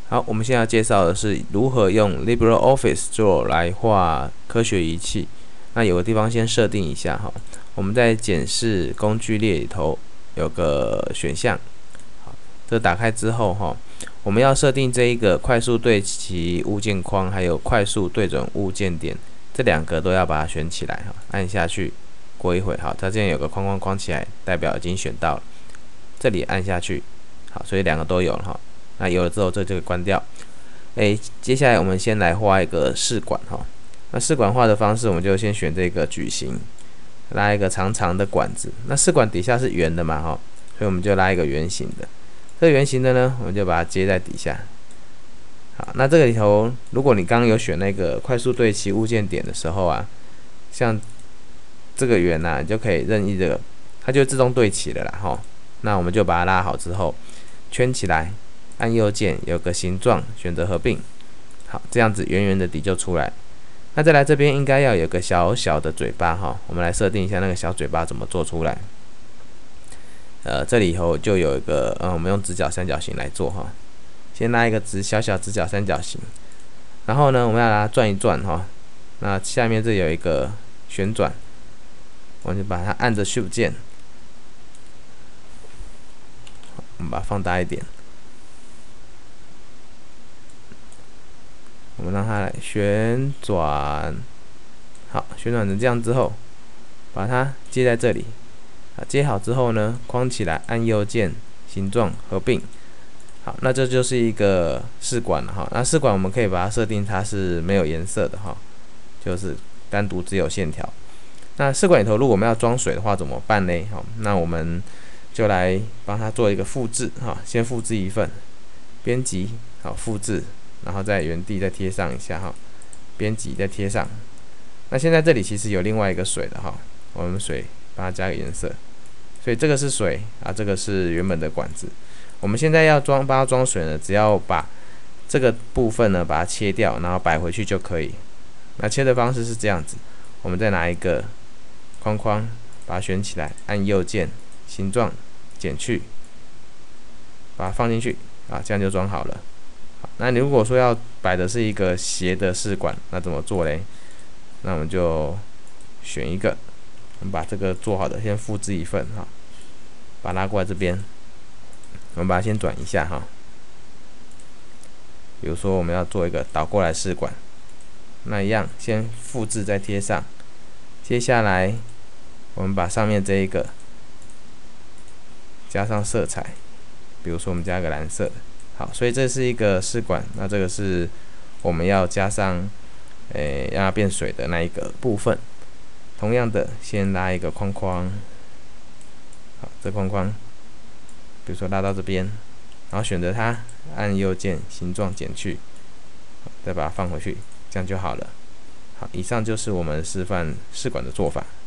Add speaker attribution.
Speaker 1: 好，我们现在要介绍的是如何用 LibreOffice Draw 来画科学仪器。那有个地方先设定一下哈，我们在检视工具列里头有个选项，好，这打开之后哈，我们要设定这一个快速对齐物件框，还有快速对准物件点，这两个都要把它选起来哈，按下去，过一会，好，它这边有个框框框起来，代表已经选到了。这里按下去，好，所以两个都有了哈。那有了之后，这就关掉。接下来我们先来画一个试管哈。那试管画的方式，我们就先选这个矩形，拉一个长长的管子。那试管底下是圆的嘛哈，所以我们就拉一个圆形的。这个圆形的呢，我们就把它接在底下。好，那这个里头，如果你刚刚有选那个快速对齐物件点的时候啊，像这个圆啊，你就可以任意这个，它就自动对齐了啦哈。那我们就把它拉好之后，圈起来。按右键有个形状，选择合并，好，这样子圆圆的底就出来。那再来这边应该要有个小小的嘴巴哈，我们来设定一下那个小嘴巴怎么做出来。这里以后就有一个我们用直角三角形来做哈，先拉一个小小直角三角形，然后呢我们要把它转一转哈，那下面这有一个旋转，我们就把它按着 Shift 键，我们把它放大一点。我们让它来旋转，好，旋转成这样之后，把它接在这里。接好之后呢，框起来，按右键，形状合并。好，那这就是一个试管了哈。那试管我们可以把它设定它是没有颜色的哈，就是单独只有线条。那试管里头如果我们要装水的话怎么办呢？好，那我们就来帮它做一个复制哈，先复制一份，编辑，好，复制。然后在原地再贴上一下哈，编辑再贴上。那现在这里其实有另外一个水了哈，我们水帮它加个颜色，所以这个是水啊，这个是原本的管子。我们现在要帮它装水呢，只要把这个部分呢把它切掉，然后摆回去就可以。那切的方式是这样子，我们再拿一个框框把它选起来，按右键，形状减去，把它放进去啊，这样就装好了。那你如果说要摆的是一个斜的试管，那怎么做嘞？那我们就选一个，我们把这个做好的先复制一份哈，把它拉过来这边，我们把它先转一下哈。比如说我们要做一个倒过来试管，那一样先复制再贴上。接下来我们把上面这一个加上色彩，比如说我们加个蓝色的。好，所以这是一个试管，那这个是我们要加上，让它变水的那一个部分。同样的，先拉一个框框，好，这框框，比如说拉到这边，然后选择它，按右键，形状减去，再把它放回去，这样就好了。好，以上就是我们示范试管的做法。